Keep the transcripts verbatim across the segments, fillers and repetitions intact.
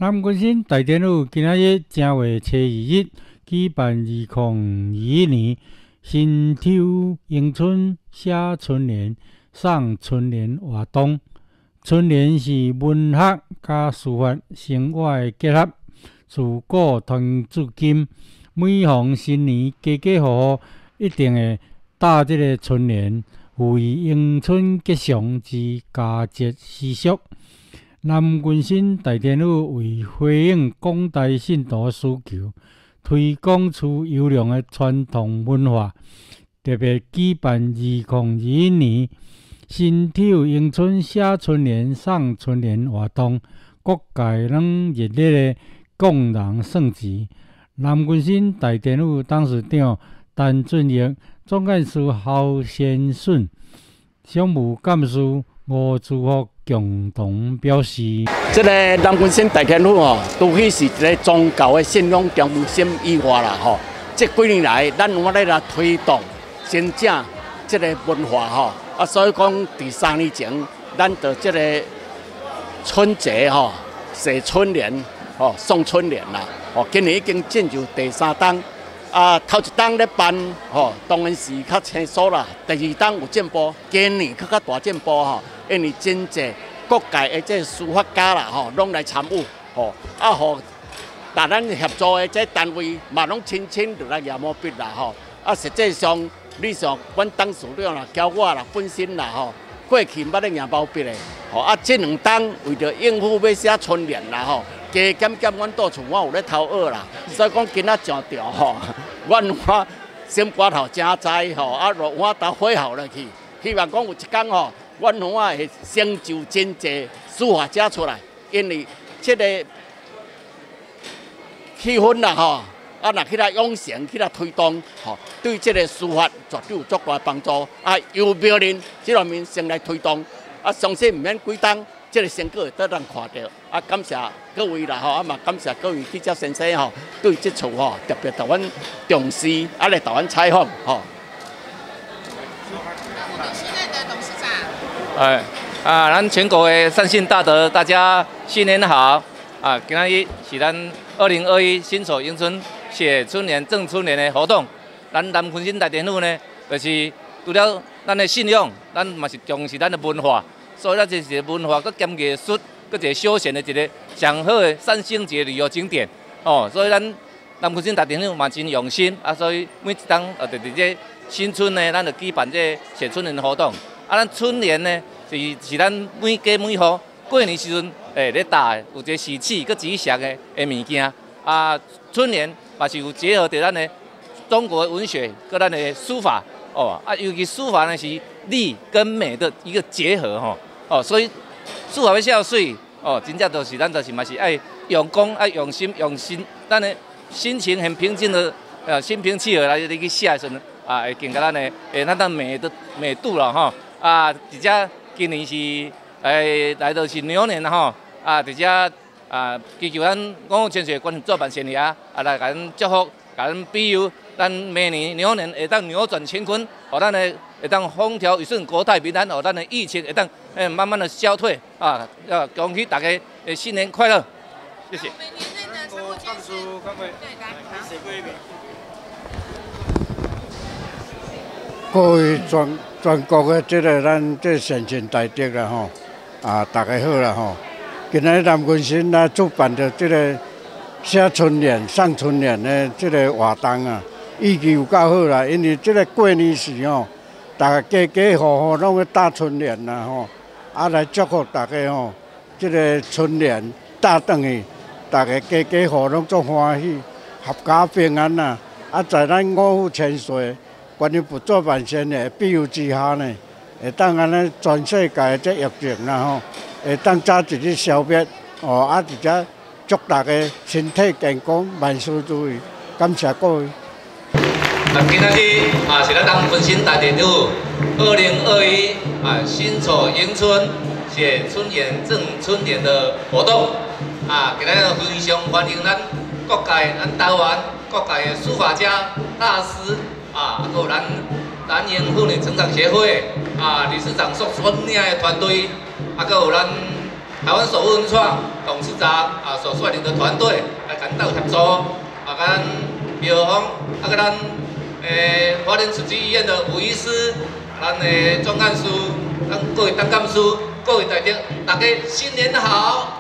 南军新大典府今仔日正月初二日举办二零二一年新秋迎春写春联、送春联活动。春联是文学加书法生活的结合，自古传至今，每逢新年家家户户一定会打这个春联，寓意迎春吉祥之佳节习俗。南军新大典府为回应广大信徒的需求，推广出优良的传统文化，特别举办二零二一年新秋迎春写春联、送春联活动，各界拢热烈的共同盛举。南军新大典府董事长陈俊义、总干事侯先顺、商务干事吴志福共同表示： 这个南军新大典府哦，除去是一个宗教的信仰中心以外啦，吼，这几年来咱有咧来推动真正这个文化吼。啊，所以讲，第三年前，咱的这个春节吼，写春联，吼送春联啦，吼今年已经进入第三档，啊头一档咧办，吼当然是较清楚啦。第二档有进步，今年较较大进步吼，因为真济各界的这书法家啦，吼拢来参与，吼啊吼，甲咱合作的这单位嘛拢亲亲就来研毛笔啦，吼啊实际上。你像阮董事长啦、交我啦、本身啦吼，过去捌咧赢毛笔的，吼啊，这两档为着应付要写春联啦吼，加减减阮倒厝我有咧偷学啦，所以讲今仔上调吼，阮我先刮头正栽吼，啊，落我搭火候落去，希望讲有一天吼，阮我会成就真济书法家出来，因为这个气氛啦吼。啊，若去来养成，去来推动，吼，对这个书法绝对有足大帮助。啊，由苗人这方面先来推动，啊，相信唔免几档，这个成果会得咱看到。啊，感谢各位啦，吼，啊嘛感谢各位记者先生吼，对这处吼特别台湾重视，啊来台湾采访，吼。 现在的董事长。 哎，啊，咱全国的善信大德，大家新年好！啊，今仔日是咱二零二一辛丑迎春。写春联、赠春联的活动，咱南军新大典府呢，就是除了咱的信仰，咱嘛是重视咱的文化，所以咱就是文化，佮兼艺术，佮一个休闲的一个上好的三星级旅游景点哦。所以咱南军新大典府嘛真用心啊，所以每一档呃，就伫这新春呢，咱就举办这写春联的活动。啊，咱春联呢，是是咱每家每户过年时阵诶咧打有一个喜气佮吉祥的诶物件啊，春联。嘛是有结合着咱的中国文学跟咱的书法哦啊，尤其书法呢是力跟美的一个结合吼哦，所以书法要写水哦，真正就是咱就是嘛是爱用功爱用心用心，咱的心情很平静的呃心平气和来去写的时阵啊，会更加咱的诶咱的美的美度了吼啊，而且今年是诶来到是牛年吼啊，而且。啊，祈求咱五湖千岁观音做万善业啊，来甲咱祝福，甲咱庇佑，咱明年牛年会当扭转乾坤，互咱的会当风调雨顺、国泰民安，互咱的疫情会当诶慢慢的消退啊！要恭喜大家诶新年快乐，谢谢。 每年内的常务监事，对，来， 各位全全国的这个咱这先贤大德啦吼，啊，大家好啦吼。今日南军新来主办的这个写春联、送春联的这个活动啊，意义有够好啦。因为这个过年时吼，大家家家户户拢要打春联啦吼，啊来祝福大家吼，这个春联打转去，大家家家户拢足欢喜，合家平安呐。啊，在咱五湖千岁观音佛做万善的庇佑之下呢，会当安尼全世界这疫情啦吼。会当早一日消灭，哦，啊，而且祝大家身体健康，万事如意，感谢各位。 啊，今仔日啊是咱南军新大典府二零二一啊辛丑迎春写春联赠春联的活动啊，今日非常欢迎咱各界咱台湾各界的书法家大师啊，还有咱南营妇女成长协会啊理事长所率领的团队。啊，搁有咱台湾首富文创董事长啊所率领的团队来跟咱合作，啊，跟咱苗方，啊，跟咱诶花莲慈济医院的吴医师，咱的总干事，咱各位当干事，各位大家，大家新年好！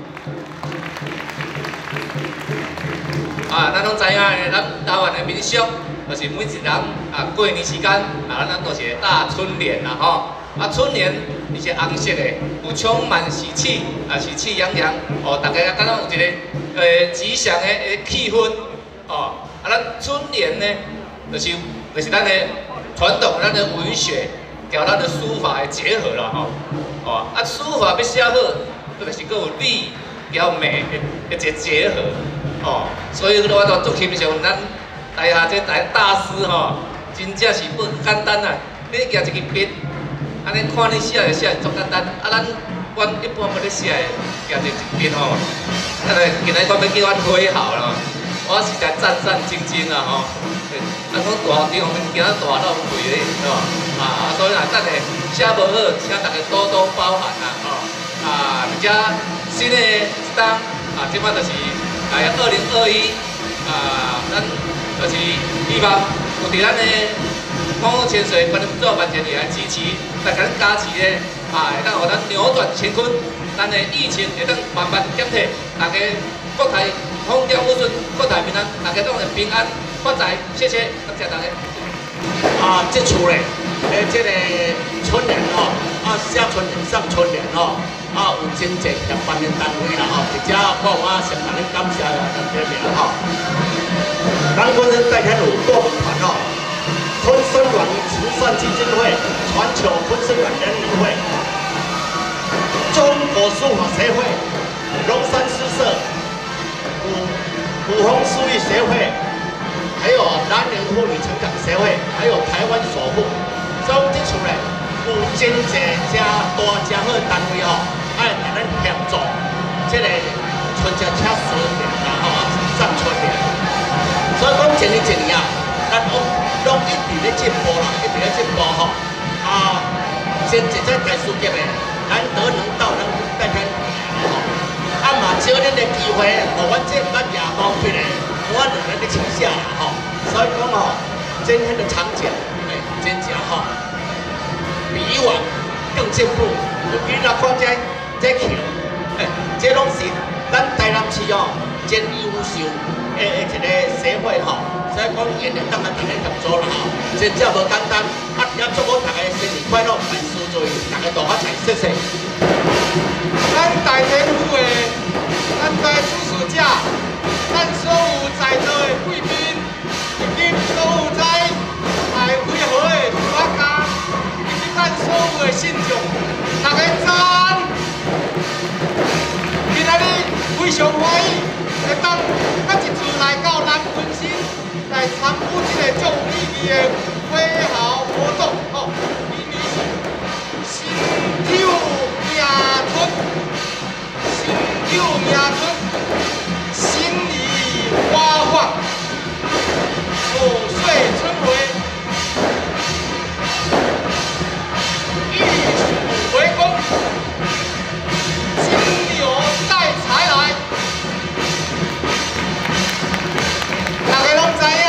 啊，咱拢知影诶，咱台湾的民俗，就是每一人啊过年时间，啊，咱都是大春联啦吼。啊，春联伊是红色的，有充满喜气，啊，喜气洋洋。哦，大家敢若有一个诶吉祥的诶气氛。哦，啊，咱春联呢，就是就是咱的传统，咱的文学，甲咱的书法的结合啦吼。哦，啊，书法要写好，就是佫有理，还有美的一个结合。哦，所以我都足欣赏咱台下这大大师吼，真正是不简单啊！你举一支笔。安尼看你写的写的足简单，啊，咱阮一般要咧写的，举一支笔吼，啊，来今日我要叫阮挥毫啦，我实在战战兢兢啦吼。啊，讲大场面今仔大浪费咧，吼，啊，所以若等下写无好，请大家多多包涵啦，吼。啊，而且新的一档啊，即摆就是来二零二一啊，咱就是希望有伫咱的。广告潜水，帮你们做半天也来支持，来给咱加持咧，啊，会当互咱扭转乾坤，咱的疫情会当慢慢减退，大家国泰风调雨顺，国泰平安，大家都会平安发财，谢谢，感谢大家。 啊，这次咧，诶，这个春联哦，啊，写春联送春联哦，啊，有真济协办的单位啦吼，而且我我先甲恁感谢啦，感谢你啦吼。咱本身在天有多团哦。昆生馆慈善基金会、全球昆生馆联谊会、中国书法协会、龙山诗社、古古风书艺协会，还有南宁妇女成长协会，还有台湾首富，所以这处咧有真济遮大遮好的单位哦，爱来咱协助这个春节车顺利啦吼，送春联。所以讲一年一年啊，咱拢。拢一直咧进步啦，一直咧进步吼。啊，先一只大事业的，难得能到咱台湾来吼。啊嘛，少恁的机会，互阮这咱夜猫起来，我两人咧请下啦吼。所以讲吼，今天的场景，哎，真正吼，比以往更进步。尤其咱看这这桥，哎，这拢是咱台南市哦真优秀的一个社会吼。所以讲，原来当然大家合作啦吼，真正无简单。啊，也祝福大家新年快乐，万事如意，大家大发财，谢谢。 咱大天府的，咱在主事者，咱所有在座的贵宾，以及所有在来会合的大家，以及咱所有的信众，大家早。今仔日非常欢喜，会当咱一次来到南昆新。来参与这个足有意义的挥毫活动，吼，明年是新九名春，新九名春，新意花放，五岁春回，玉树回宫，金牛带财来。大家拢知影，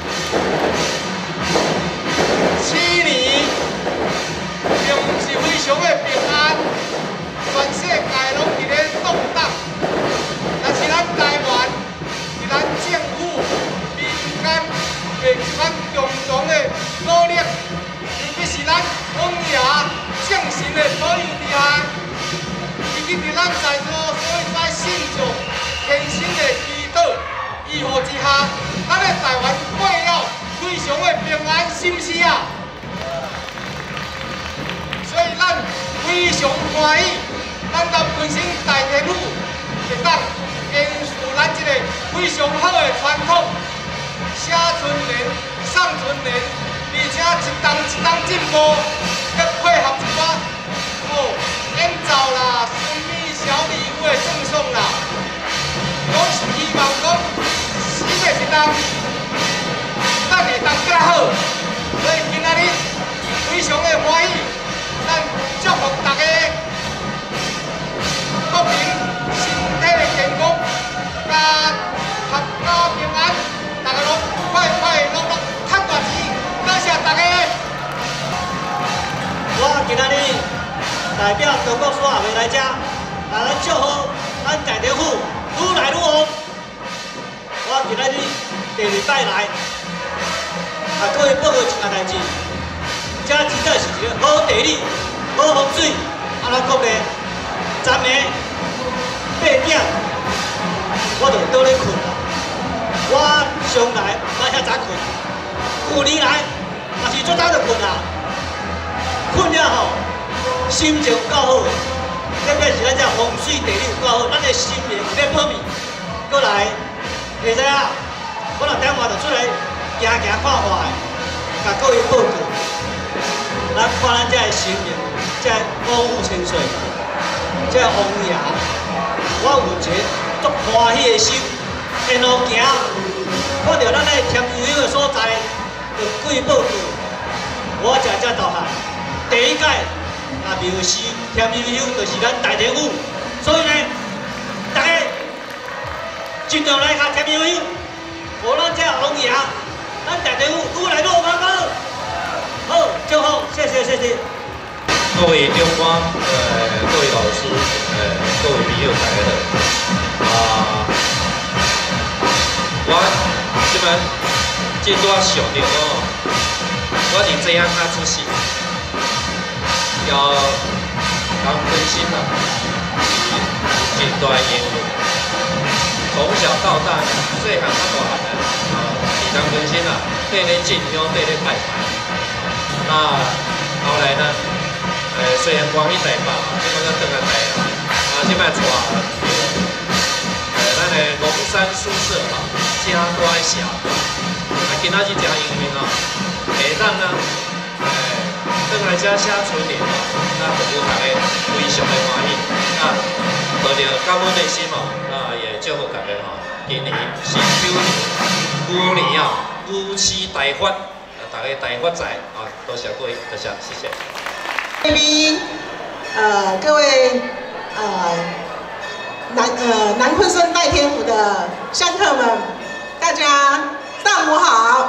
去年并不是非常的平安，全世界拢伫咧动荡。但是咱台湾，是咱政府、民间会咱共同的努力，尤其是咱王爷正神的保佑之下，以及伫咱在座所有在信众虔诚的祈祷。依附之下，咱的台湾过了非常的平安，是不是啊？所以咱非常欢喜，咱南昆生大天府会当延续咱这个非常好的传统，写春联、送春联，而且一档一档进步，佮配合一寡哦演奏啦、神秘小礼物的赠送啦。我是希望讲，四月一档，咱会当更好，所以今仔日非常的欢喜，咱祝福大家过代表中国所下未来遮，来咱祝福咱大政府愈来愈好。我今仔日第二摆来，啊，各位报告一件代志，遮真正是一个好地理、好风水，啊，咱国内昨暝八点，我就倒咧困啦。我上来莫遐早困，旧年来嘛是足早就困啦，困了吼，心情够好，特别是咱遮风水地理有够好，咱的心灵有咧保密，过来会使啊，我若等下就出来行行看看的，甲各位报告，咱看咱遮的心灵，遮五富千岁，遮王爷，我有一个足欢喜的心。沿路行，看到咱咧添油油的所在，就贵报告，我真正投降。第一届啊，庙司添油油就是咱大政府，所以呢，大家尽量来甲添油油，互咱这王爷，咱大政府愈来愈好，好，好，祝福，谢谢，谢谢。 各位长官，呃，各位老师，呃，各位朋友，大家好，啊。我即摆即拄仔想着哦，我是这样较出世，要人本身啊，真大缘分。从小到大，细汉到大汉啊，啊，是人本身啊，缀咧进香，缀咧拜拜。那后来呢，呃，虽然关于台北，即摆才转来台啊，啊，即摆带，呃，咱的龙山宿舍啊。真大的社团，啊，今仔日真幸运哦，下当啊，诶，转来遮写春联哦，那服务大家非常的欢喜，啊，抱着感恩的心哦，啊，也祝福大家吼，今年新九年，牛年啊，牛气大发，啊，大家大发财啊，多谢各位，多谢，谢谢。 贵宾，呃，各位，呃，南呃南昆生代天府的香客们。大家上午好，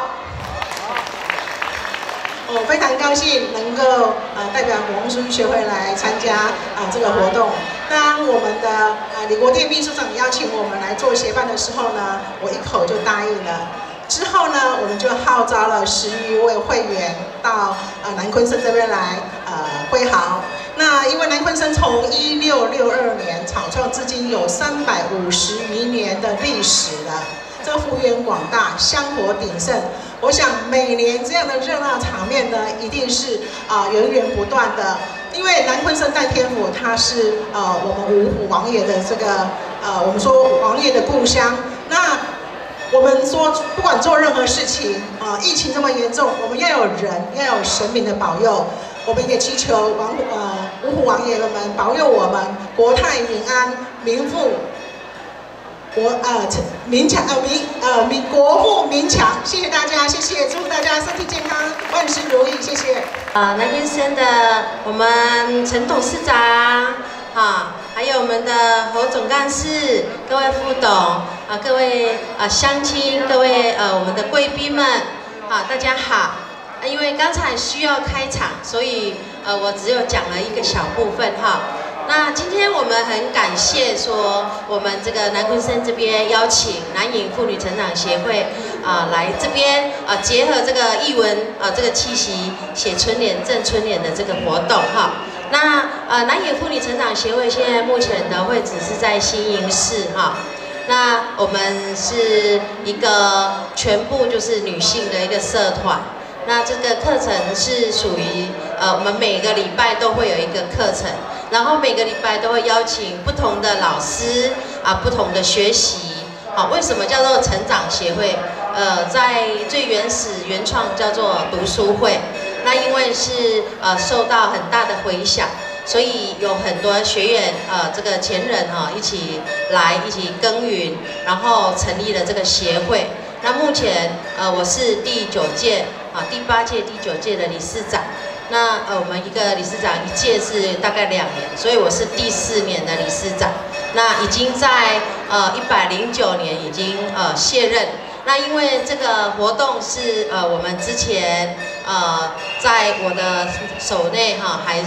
我非常高兴能够呃代表国风学会来参加啊、呃、这个活动。当我们的呃李国店秘书长邀请我们来做协办的时候呢，我一口就答应了。之后呢，我们就号召了十余位会员到呃南昆生这边来呃挥毫。那因为南昆生从一六六二年草创至今有三百五十余年的历史了。这个幅员广大，香火鼎盛。我想每年这样的热闹场面呢，一定是啊、呃、源源不断的。因为南昆生代天府，它是呃我们五虎王爷的这个呃我们说王爷的故乡。那我们说不管做任何事情啊、呃，疫情这么严重，我们要有人，要有神明的保佑。我们也祈求王呃五虎王爷们保佑我们国泰民安，民富。国呃民强呃民呃民国富民强，谢谢大家，谢谢，祝大家身体健康，万事如意，谢谢。 啊、呃，南昆生的我们陈董事长，啊，还有我们的侯总干事，各位副董，啊，各位啊乡亲，各位呃我们的贵宾们，啊，大家好。啊，因为刚才需要开场，所以呃我只有讲了一个小部分哈。那今天我们很感谢说，我们这个南昆生这边邀请南影妇女成长协会啊、呃、来这边啊、呃、结合这个艺文啊、呃、这个气息写春联赠春联的这个活动哈。那呃南影妇女成长协会现在目前的会址是在新营市哈。那我们是一个全部就是女性的一个社团。那这个课程是属于呃我们每个礼拜都会有一个课程。然后每个礼拜都会邀请不同的老师啊，不同的学习。好，为什么叫做成长协会？呃，在最原始原创叫做读书会。那因为是呃受到很大的回响，所以有很多学员呃这个前人哈、啊、一起来一起耕耘，然后成立了这个协会。那目前呃我是第九届啊第八届第九届的理事长。那呃，我们一个理事长一届是大概两年，所以我是第四年的理事长。那已经在呃一百零九年已经呃卸任。那因为这个活动是呃我们之前呃在我的手内哈，还是就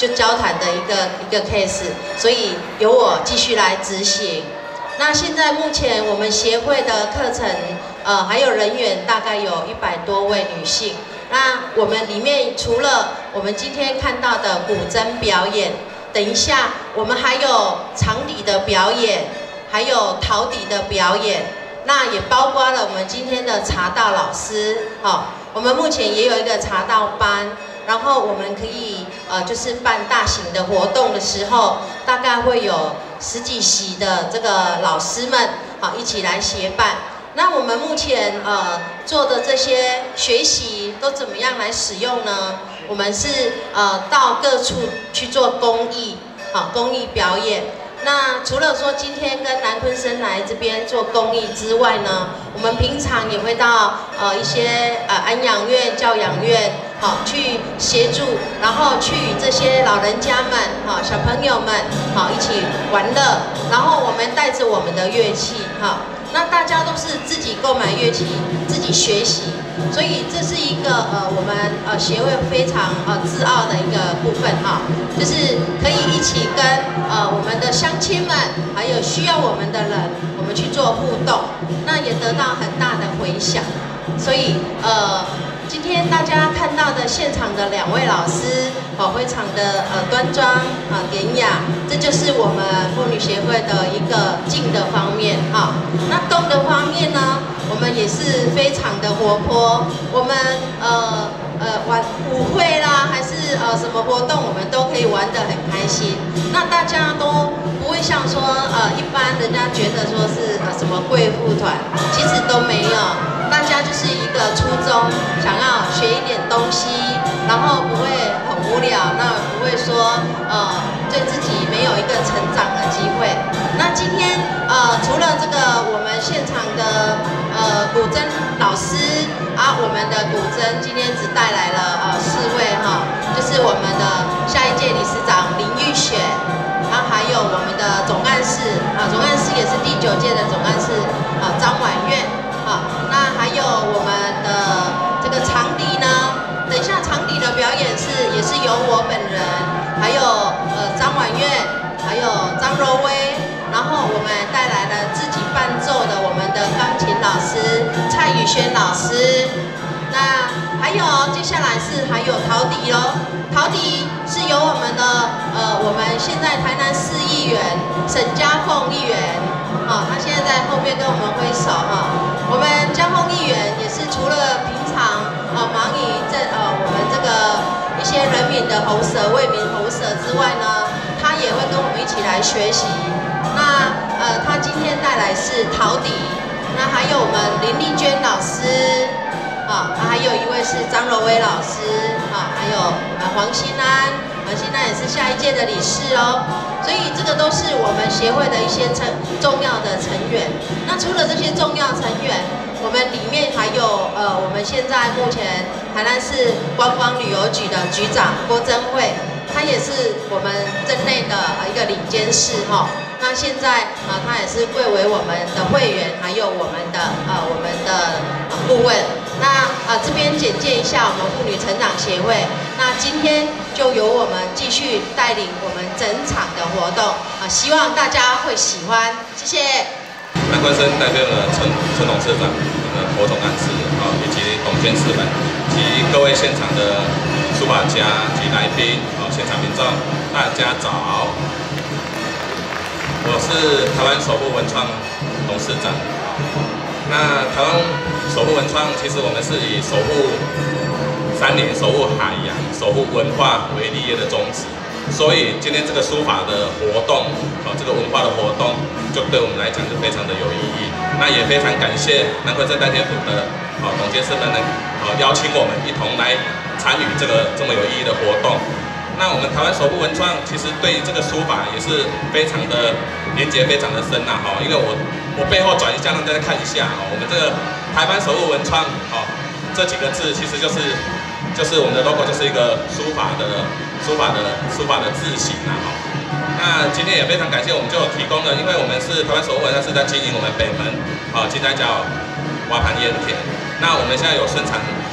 就交谈的一个一个 case， 所以由我继续来执行。那现在目前我们协会的课程，呃，还有人员大概有一百多位女性。那我们里面除了我们今天看到的古筝表演，等一下我们还有长笛的表演，还有陶笛的表演，那也包括了我们今天的茶道老师，好、哦，我们目前也有一个茶道班。然后我们可以呃，就是办大型的活动的时候，大概会有十几席的这个老师们好一起来协办。那我们目前呃做的这些学习都怎么样来使用呢？我们是呃到各处去做公益，好公益表演。那除了说今天跟南昆生来这边做公益之外呢，我们平常也会到呃一些呃安养院、教养院，好去协助，然后去这些老人家们、好小朋友们，好一起玩乐，然后我们带着我们的乐器，哈，那大家都是自己购买乐器，自己学习，所以这是一个呃我们呃协会非常呃自傲的一个部分哈，就是可以一起跟呃我们的乡亲们，还有需要我们的人，我们去做互动，那也得到很大的回响，所以呃。今天大家看到的现场的两位老师，哦，非常的呃端庄啊典雅，这就是我们妇女协会的一个静的方面哈、哦。那动的方面呢，我们也是非常的活泼，我们呃呃玩舞会啦，还是呃什么活动，我们都可以玩得很开心。那大家都不会像说呃一般人家觉得说是呃什么贵妇团，其实都没有。大家就是一个初衷，想要学一点东西，然后不会很无聊，那不会说呃对自己没有一个成长的机会。那今天呃除了这个我们现场的呃古筝老师啊，我们的古筝今天只带来了呃四位哈，就是我们的下一届理事长林玉雪，然后还有我们的总干事啊，总干事也是第九届的总干事啊张婉月。好，那还有我们的这个长笛呢，等一下长笛的表演是也是由我本人，还有呃张婉月，还有张柔薇，然后我们带来了自己伴奏的我们的钢琴老师蔡宇轩老师，那还有接下来是还有陶笛咯，陶笛是由我们的呃我们现在台南市议员沈家凤议员，啊、哦，他现在在后面跟我们挥手哈。哦我们江峰议员也是除了平常呃忙于这呃我们这个一些人民的喉舌、为民喉舌之外呢，他也会跟我们一起来学习。那呃他今天带来是陶笛，那还有我们林丽娟老师啊，还有一位是张柔薇老师啊，还有呃黄欣安，黄欣安也是下一届的理事哦。所以这个都是我们协会的一些成重要的成员。那除了这些重要成员，我们里面还有呃，我们现在目前台南市观光旅游局的局长郭珍惠，他也是我们镇内的一个领监事哈。那现在啊、呃，他也是贵为我们的会员，还有我们的呃我们的、呃、顾问。那啊、呃、这边简介一下我们妇女成长协会。那今天就由我们继续带领我们整场的活动啊、呃，希望大家会喜欢，谢谢。 南昆生代表了陈陈董事长、呃侯总干事啊、以及董监事们及各位现场的书法家及来宾啊、现场民众，大家早。我是台湾首部文创董事长。那台湾首部文创，其实我们是以守护山林、守护海洋、守护文化为立业的宗旨。所以今天这个书法的活动，啊，这个文化的活动，就对我们来讲就非常的有意义。那也非常感谢南昆生代天府的啊董监事们能啊邀请我们一同来参与这个这么有意义的活动。那我们台湾首部文创其实对这个书法也是非常的连结非常的深呐，哈，因为我我背后转一下让大家看一下哦，我们这个台湾首部文创哦这几个字其实就是就是我们的 logo 就是一个书法的书法的书法的字形呐，哈。那今天也非常感谢我们就提供了，因为我们是台湾首部文创是在经营我们北门啊金三角挖盘烟田，那我们现在有生产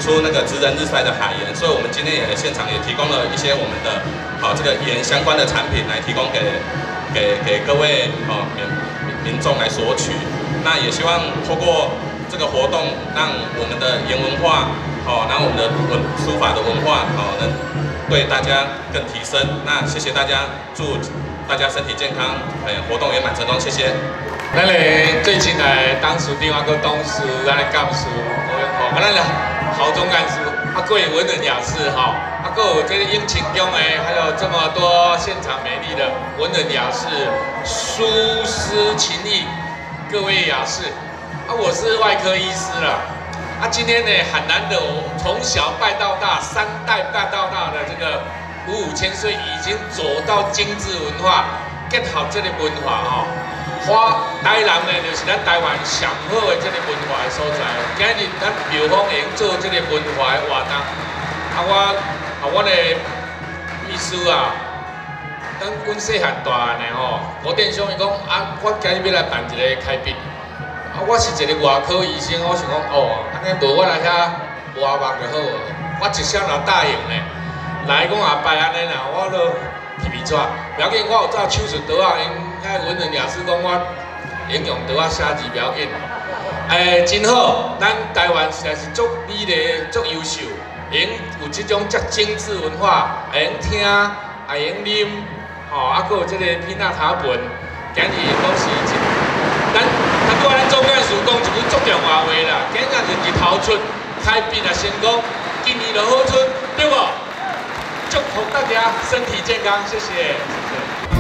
出那个职人日晒的海盐，所以我们今天也现场也提供了一些我们的好这个盐相关的产品来提供给给给各位哦民民众来索取。那也希望透过这个活动，让我们的盐文化哦，然后我们的文书法的文化哦，能对大家更提升。那谢谢大家，祝大家身体健康，哎，活动圆满成功，谢谢。 咱嘞最近来当属地方个董事，咱的干事，哦，咱的豪总干事，啊，各位文人雅士哈，啊，各有这个殷勤中诶，还有这么多现场美丽的文人雅士，书诗情谊，各位雅士，啊，我是外科医师啦，啊，今天呢很难得，我从小拜到大，三代拜到大的这个五五千岁，已经走到精致文化，结合这个文化哈。 花台南呢，就是咱台湾上好的这个文化的所在。今日咱庙方会用做这个文化的活动，啊，我啊，我的秘书啊，等阮细汉大汉的吼，吴店长伊讲啊，我今日要来办一个开闭，啊，我是一个外科医生，我想讲哦，安尼无我来遐挖目就好啊，我一声就答应咧。来讲阿伯安尼啦，我都皮皮纸，不要紧，我有照手术刀啊，因。 遐文人雅士讲我应用到我写字不要紧，诶，真好，咱台湾实在是足美丽、足优秀，会用有这种遮精致文化，会用听，会用啉，吼，啊，还有这个品仔塔文，今日拢是一，咱咱拄仔咱总干事讲一句足重要话啦，今日是日头出，开闭啊成功，今年就好出，对不？祝福大家身体健康，谢谢。谢谢